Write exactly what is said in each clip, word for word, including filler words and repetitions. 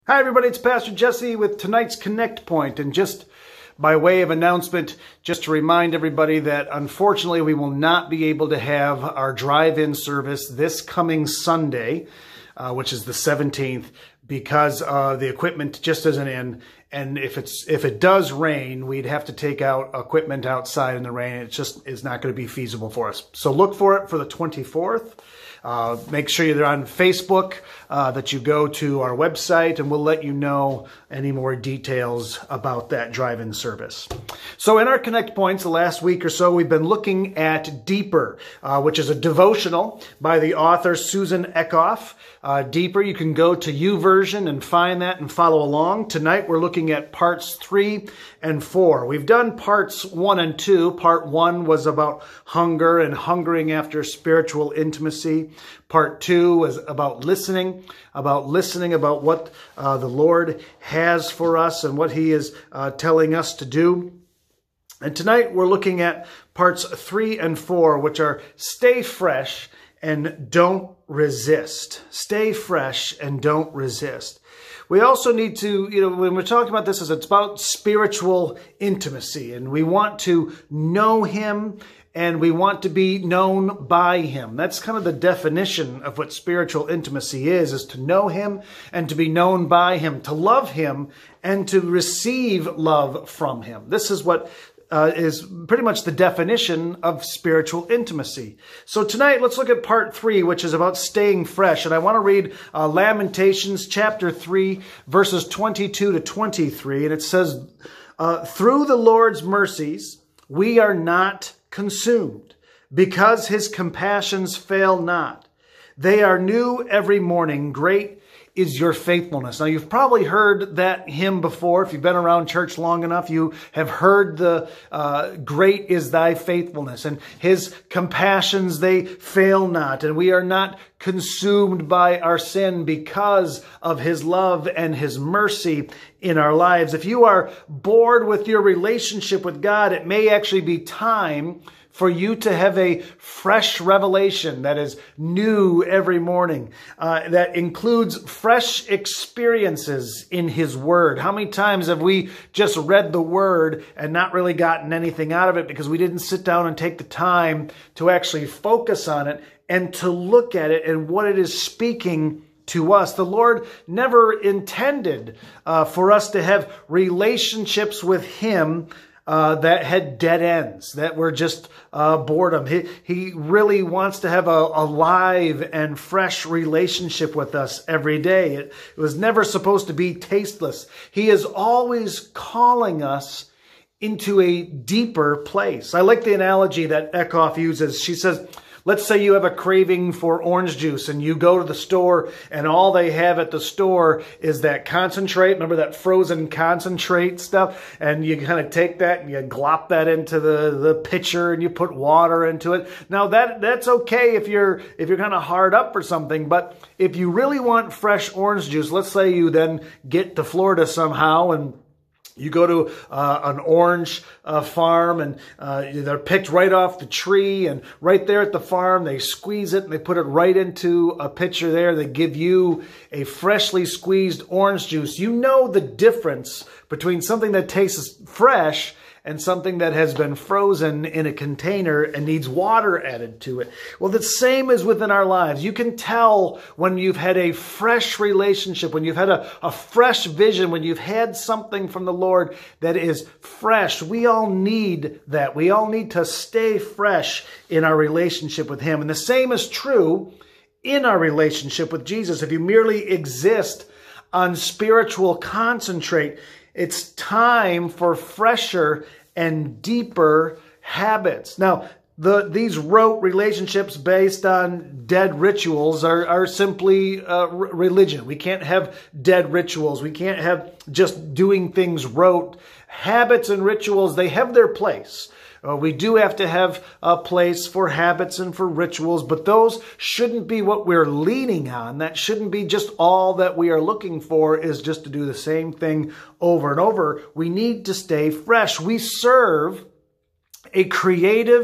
Hi everybody, it's Pastor Jesse with tonight's Connect Point, and just by way of announcement, just to remind everybody that unfortunately we will not be able to have our drive-in service this coming Sunday, uh, which is the seventeenth, because uh, the equipment just isn't in. And if it's if it does rain, we'd have to take out equipment outside in the rain. It just is not going to be feasible for us. So look for it for the twenty-fourth. Uh, make sure you're on Facebook, uh, that you go to our website, and we'll let you know any more details about that drive-in service. So in our Connect Points, the last week or so, we've been looking at Deeper, uh, which is a devotional by the author Susan Eckhoff. Uh, Deeper, you can go to YouVersion and find that and follow along. Tonight we're looking at parts three and four. We've done parts one and two. Part one was about hunger and hungering after spiritual intimacy. Part two was about listening, about listening about what uh, the Lord has for us and what He is uh, telling us to do. And tonight we're looking at parts three and four, which are stay fresh and don't resist. Stay fresh and don't resist. We also need to, you know, when we're talking about this, is it's about spiritual intimacy, and we want to know Him and we want to be known by Him. That's kind of the definition of what spiritual intimacy is, is to know Him and to be known by Him, to love Him and to receive love from Him. This is what Uh, is pretty much the definition of spiritual intimacy. So tonight, let's look at part three, which is about staying fresh. And I want to read uh, Lamentations chapter three, verses twenty-two to twenty-three. And it says, uh, through the Lord's mercies, we are not consumed, because His compassions fail not. They are new every morning. Great is your faithfulness. Now, you've probably heard that hymn before. If you've been around church long enough, you have heard the uh, great is thy faithfulness, and His compassions, they fail not. And we are not consumed by our sin because of His love and His mercy in our lives. If you are bored with your relationship with God, it may actually be time for you to have a fresh revelation that is new every morning, uh, that includes fresh experiences in His Word. How many times have we just read the Word and not really gotten anything out of it because we didn't sit down and take the time to actually focus on it and to look at it and what it is speaking to us? The Lord never intended uh, for us to have relationships with Him Uh, that had dead ends, that were just uh, boredom. He, he really wants to have a, a live and fresh relationship with us every day. It, it was never supposed to be tasteless. He is always calling us into a deeper place. I like the analogy that Eckhoff uses. She says, let's say you have a craving for orange juice and you go to the store and all they have at the store is that concentrate. Remember that frozen concentrate stuff? And you kind of take that and you glop that into the, the pitcher and you put water into it. Now that that's okay if you're if you're kind of hard up for something, but if you really want fresh orange juice, let's say you then get to Florida somehow and you go to uh, an orange uh, farm and uh, they're picked right off the tree, and right there at the farm, they squeeze it and they put it right into a pitcher there. They give you a freshly squeezed orange juice. You know the difference between something that tastes fresh and something that has been frozen in a container and needs water added to it. Well, the same is within our lives. You can tell when you've had a fresh relationship, when you've had a, a fresh vision, when you've had something from the Lord that is fresh. We all need that. We all need to stay fresh in our relationship with Him. And the same is true in our relationship with Jesus. If you merely exist on spiritual concentrate, it's time for fresher and deeper habits. Now, the, these rote relationships based on dead rituals are, are simply uh, religion. We can't have dead rituals. We can't have just doing things rote. Habits and rituals, they have their place. Uh, we do have to have a place for habits and for rituals, but those shouldn't be what we're leaning on. That shouldn't be just all that we are looking for, is just to do the same thing over and over. We need to stay fresh. We serve a creative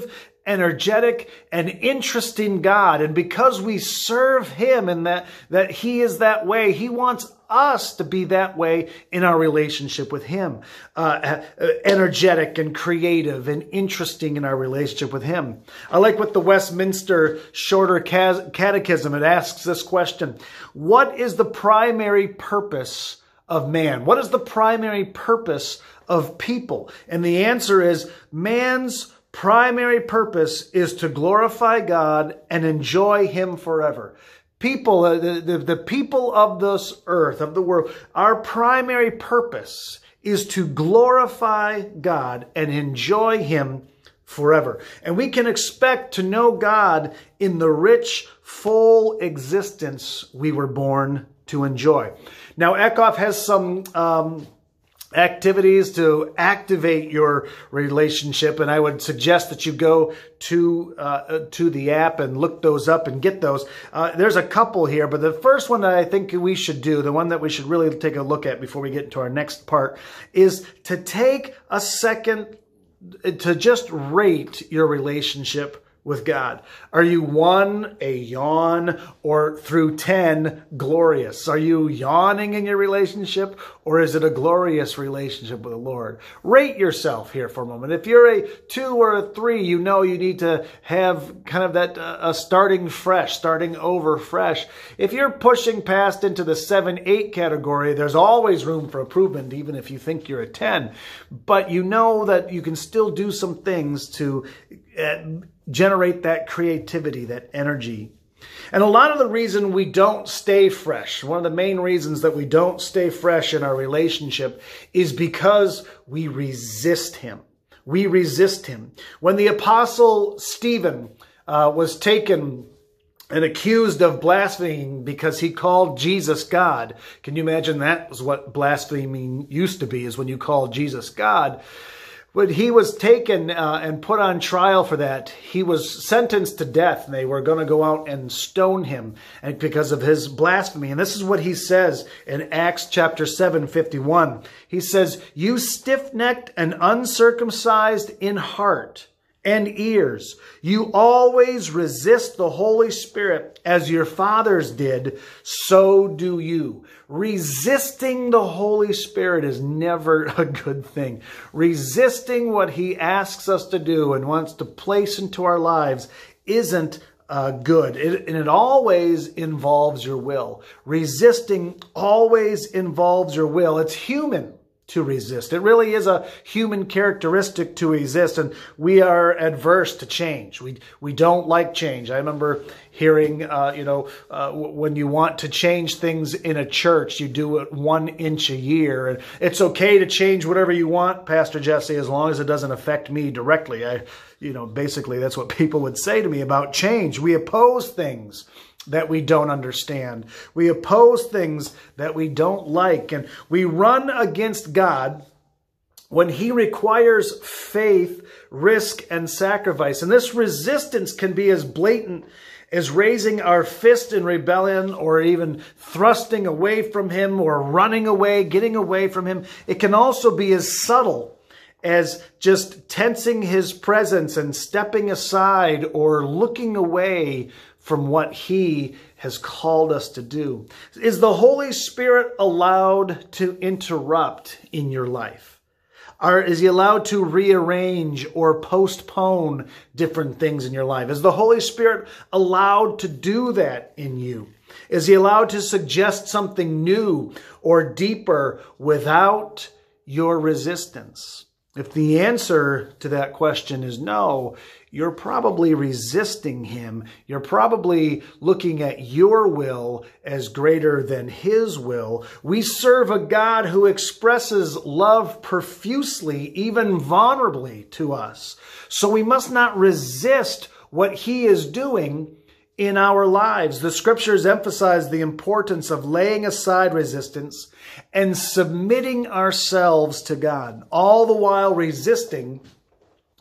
energetic, and interesting God. And because we serve him and that, that he is that way, he wants us to be that way in our relationship with him. Uh, energetic and creative and interesting in our relationship with him. I like what the Westminster Shorter Catechism, it asks this question: what is the primary purpose of man? What is the primary purpose of people? And the answer is, man's primary purpose is to glorify God and enjoy him forever. People, the, the, the people of this earth, of the world, our primary purpose is to glorify God and enjoy him forever. And we can expect to know God in the rich, full existence we were born to enjoy. Now, Eckhoff has some um, activities to activate your relationship, and I would suggest that you go to uh, to the app and look those up and get those. Uh, there's a couple here, but the first one that I think we should do, the one that we should really take a look at before we get into our next part, is to take a second to just rate your relationship with God. Are you one, a yawn, or through ten, glorious? Are you yawning in your relationship, or is it a glorious relationship with the Lord? Rate yourself here for a moment. If you're a two or a three, you know you need to have kind of that uh, a starting fresh, starting over fresh. If you're pushing past into the seven, eight category, there's always room for improvement, even if you think you're a ten. But you know that you can still do some things to uh, generate that creativity, that energy. And a lot of the reason we don't stay fresh, one of the main reasons that we don't stay fresh in our relationship, is because we resist him. We resist him. When the apostle Stephen uh, was taken and accused of blaspheming because he called Jesus God, can you imagine that was what blaspheming used to be, is when you call Jesus God? When he was taken uh, and put on trial for that, he was sentenced to death. And they were going to go out and stone him and because of his blasphemy. And this is what he says in Acts chapter seven, fifty-one. He says, "You stiff-necked and uncircumcised in heart and ears, you always resist the Holy Spirit as your fathers did, so do you." Resisting the Holy Spirit is never a good thing. Resisting what he asks us to do and wants to place into our lives isn't uh, good. It, and it always involves your will. Resisting always involves your will. It's human to resist. It really is a human characteristic to resist, and we are adverse to change. We we don't like change. I remember hearing, uh, you know, uh, when you want to change things in a church, you do it one inch a year. And it's okay to change whatever you want, Pastor Jesse, as long as it doesn't affect me directly. I, you know, basically that's what people would say to me about change. We oppose things that we don't understand. We oppose things that we don't like. And we run against God when he requires faith, risk, and sacrifice. And this resistance can be as blatant as raising our fist in rebellion, or even thrusting away from him, or running away, getting away from him. It can also be as subtle as just tensing his presence and stepping aside or looking away from what he has called us to do. Is the Holy Spirit allowed to interrupt in your life? Or is he allowed to rearrange or postpone different things in your life? Is the Holy Spirit allowed to do that in you? Is he allowed to suggest something new or deeper without your resistance? If the answer to that question is no, you're probably resisting him. You're probably looking at your will as greater than his will. We serve a God who expresses love profusely, even vulnerably to us. So we must not resist what he is doing in our lives. The scriptures emphasize the importance of laying aside resistance and submitting ourselves to God, all the while resisting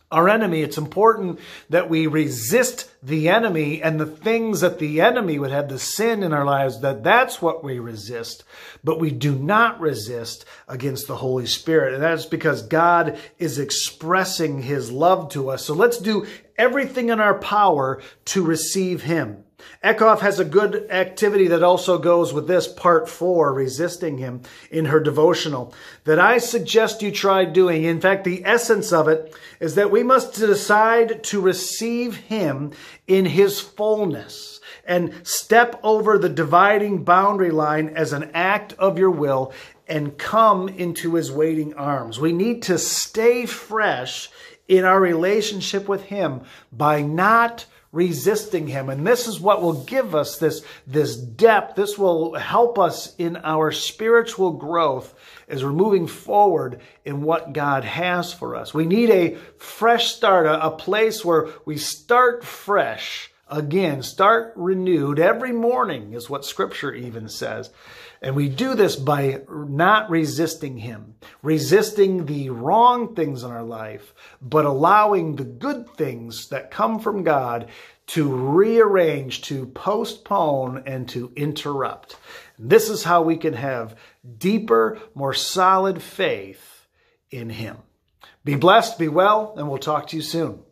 our enemy. It's important that we resist the enemy and the things that the enemy would have, the sin in our lives, that that's what we resist. But we do not resist against the Holy Spirit. And that's because God is expressing his love to us. So let's do everything in our power to receive him. Eckhoff has a good activity that also goes with this, part four, resisting him, in her devotional, that I suggest you try doing. In fact, the essence of it is that we must decide to receive him in his fullness and step over the dividing boundary line as an act of your will and come into his waiting arms. We need to stay fresh in our relationship with him by not resisting him. And this is what will give us this, this depth. This will help us in our spiritual growth as we're moving forward in what God has for us. We need a fresh start, a, a place where we start fresh again, start renewed every morning is what Scripture even says. And we do this by not resisting him, resisting the wrong things in our life, but allowing the good things that come from God to rearrange, to postpone, and to interrupt. This is how we can have deeper, more solid faith in him. Be blessed, be well, and we'll talk to you soon.